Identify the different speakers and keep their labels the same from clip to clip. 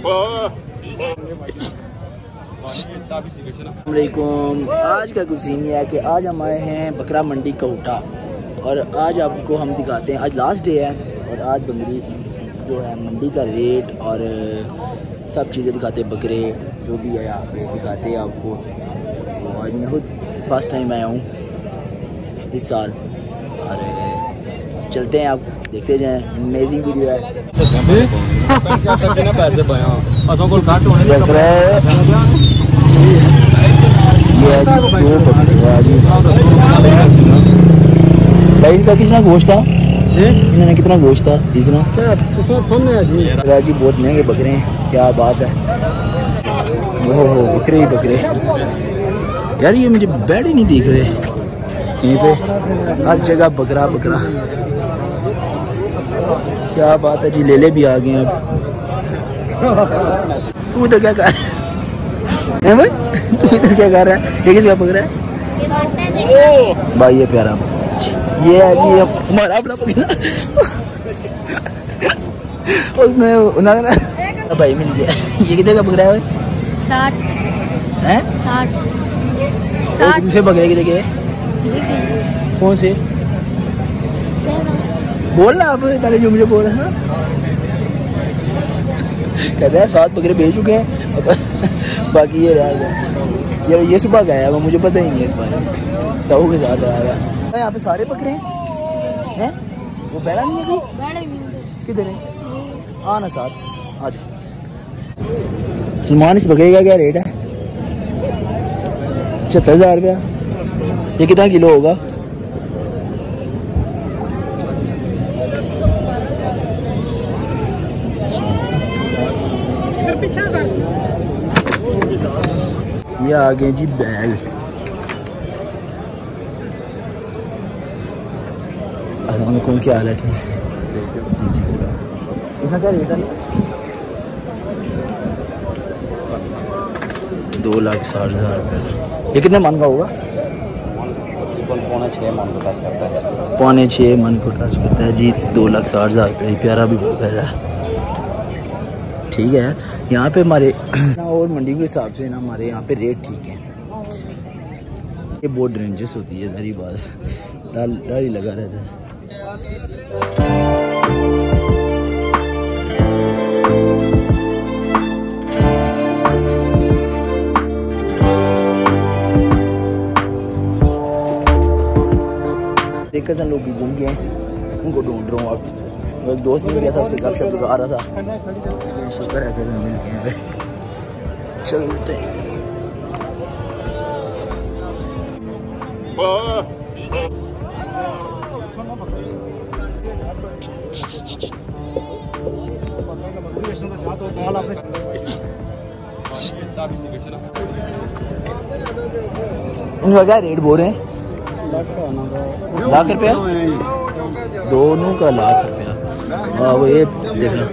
Speaker 1: अस्सलामुअलैकुम। आज का कुजीन ये है कि आज हम आए हैं बकरा मंडी कोटा और आज आपको हम दिखाते हैं, आज लास्ट डे है और आज बकरी जो है मंडी का रेट और सब चीज़ें दिखाते हैं, बकरे जो भी है यहाँ पे दिखाते हैं आपको। तो आज मैं खुद फर्स्ट टाइम आया हूँ इस साल और चलते हैं, आप देखते जाएं, अमेजिंग वीडियो है। भाई इनका कितना गोश्त था? इन्होंने कितना गोश्त था? इतना जी बहुत महंगे बकरे हैं, क्या बात है। ओहो बकरे ही बकरे यार, ये मुझे बेड ही नहीं दिख रहे कहीं पे, हर जगह बकरा बकरा, क्या बात है जी। लेले भी आ गए अब। तू इधर क्या कर रहा है भाई? तू इधर क्या कर रहा है? ये किसका बकरा है भाई? ये प्यारा ये है जी, हमारा अपना बकरा। उसमें भाई मिल गया। ये कितने का बकरा है?
Speaker 2: 60
Speaker 1: हैं? 60 दूसरे बकरे कितने के? कौन से? बोल ना आप, पहले जो मुझे बोल रहा था। कहते हैं 7 बकरे बेच चुके हैं, बाकी ये रह गया यार। ये सुबह गया वो, मुझे पता ही नहीं है इस बार ताऊ के साथ आया। यहाँ पे सारे बकरे हैं, वो बैठा नहीं है जी? किधर है? आना साथ आज। सलमान इस बकरे का क्या रेट है? 76,000 रुपया। ये कितना किलो होगा? ये आ गए जी बैल। अस्सलामुअलैकुम, क्या हाल है? ठीक जी जी। इसका क्या रेट है? 2,60,000 रुपये। ये कितने मन का होगा? पौने 6 मन को टच करता है। पौने 6 मन को टच करता है जी। 2,60,000 रुपये। प्यारा भी बहुत है, ठीक है। यहाँ पे हमारे और मंडी के हिसाब से ना हमारे यहाँ पे रेट ठीक है। ये बहुत डेंजरस होती है, सारी बात डर ही लगा रहता है। देखकर हम लोग भी घूम गए, उनको ढूंढ रहा हूँ। अब एक दोस्त मिल गया था, उससे गपशप गुजार रहा था। शुक्र है कि मिल गए। चलते हैं। इनका क्या रेट बोल रहे हैं? 1,00,000 रुपया दोनों का, 1,00,000 रुपया। हाँ वो ये देखना,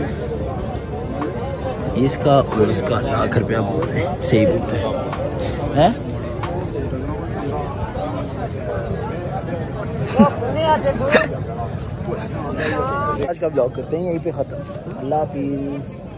Speaker 1: इसका और इसका 1,00,000 रुपया बोल रहे हैं, सही बोल रहे हैं। आज का ब्लॉग करते हैं यहीं पे ख़त्म। अल्लाह हाफिज़।